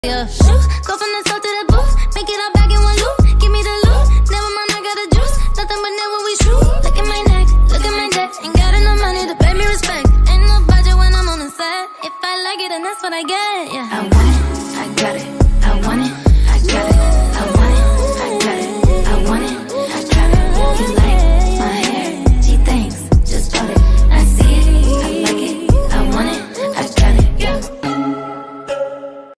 Yeah, go from the top to the booth, make it all